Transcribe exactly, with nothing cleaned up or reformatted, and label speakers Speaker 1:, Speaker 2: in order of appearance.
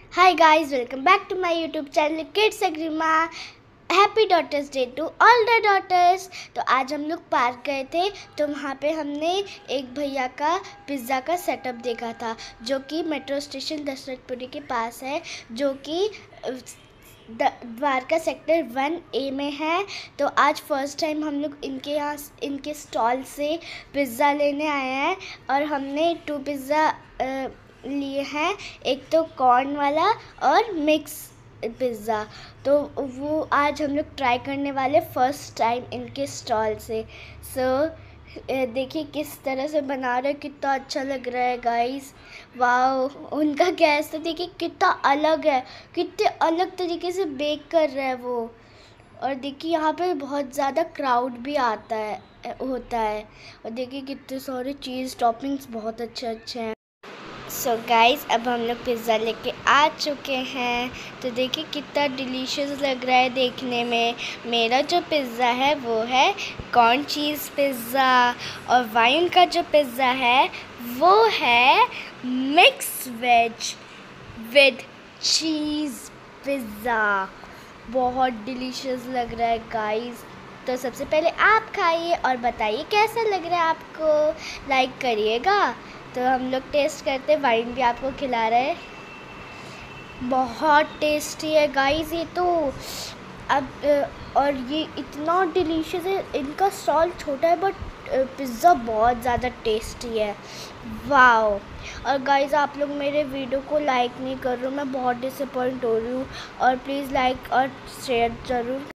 Speaker 1: Hi guys, welcome back to my YouTube channel Kids Agrima. Happy daughters day to all the daughters. तो आज हम लोग park गए थे, तो वहाँ पे हमने एक भैया का पिज़्ज़ा का सेटअप देखा था जो कि मेट्रो स्टेशन दशरथपुरी के पास है, जो कि द्वारका सेक्टर वन ए में है। तो आज फर्स्ट टाइम हम लोग इनके यहाँ इनके स्टॉल से पिज़्ज़ा लेने आए हैं और हमने टू पिज़्ज़ा लिए हैं, एक तो कॉर्न वाला और मिक्स पिज़्ज़ा। तो वो आज हम लोग ट्राई करने वाले फर्स्ट टाइम इनके स्टॉल से। सो so, देखिए किस तरह से बना रहे, कितना अच्छा लग रहा है गाइस। वाओ, उनका गैस तो देखिए कितना अलग है, कितने अलग तरीके से बेक कर रहा है वो। और देखिए यहाँ पे बहुत ज़्यादा क्राउड भी आता है होता है और देखिए कितने सारे चीज़ टॉपिंग्स बहुत अच्छे अच्छे हैं। सो so गाइस, अब हम लोग पिज़्ज़ा लेके आ चुके हैं। तो देखिए कितना डिलीशियस लग रहा है देखने में। मेरा जो पिज़्ज़ा है वो है कॉर्न चीज़ पिज़्ज़ा और वाइन का जो पिज़्ज़ा है वो है mix veg with cheese pizza. बहुत डिलीशियस लग रहा है गाइस। तो सबसे पहले आप खाइए और बताइए कैसा लग रहा है आपको, लाइक करिएगा। तो हम लोग टेस्ट करते, वाइन भी आपको खिला रहे हैं। बहुत टेस्टी है गाइस ये तो। अब और ये इतना डिलीशियस है। इनका स्टॉल छोटा है बट पिज़्ज़ा बहुत ज़्यादा टेस्टी है। वाओ। और गाइस आप लोग मेरे वीडियो को लाइक नहीं कर रहे हो, मैं बहुत डिसअपॉइंट हो रही हूँ। और प्लीज़ लाइक और शेयर ज़रूर